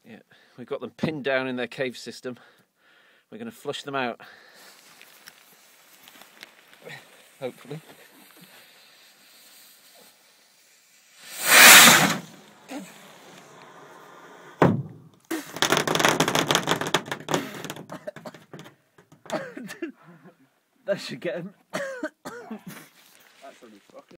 Yeah, we've got them pinned down in their cave system. We're going to flush them out. Hopefully. That should get him.